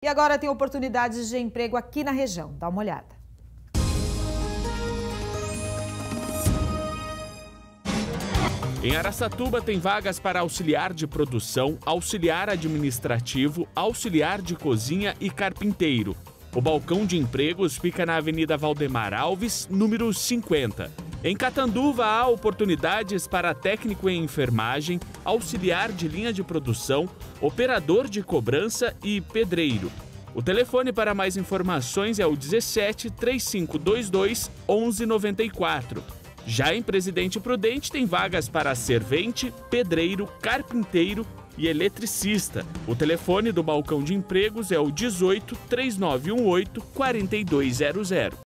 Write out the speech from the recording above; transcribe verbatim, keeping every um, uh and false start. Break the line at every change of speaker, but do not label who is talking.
E agora tem oportunidades de emprego aqui na região. Dá uma olhada.
Em Araçatuba tem vagas para auxiliar de produção, auxiliar administrativo, auxiliar de cozinha e carpinteiro. O balcão de empregos fica na Avenida Valdemar Alves, número cinquenta. Em Catanduva há oportunidades para técnico em enfermagem, auxiliar de linha de produção, operador de cobrança e pedreiro. O telefone para mais informações é o dezessete, três cinco dois dois, onze noventa e quatro. Já em Presidente Prudente tem vagas para servente, pedreiro, carpinteiro e eletricista. O telefone do balcão de empregos é o dezoito, três nove um oito, quatro dois zero zero.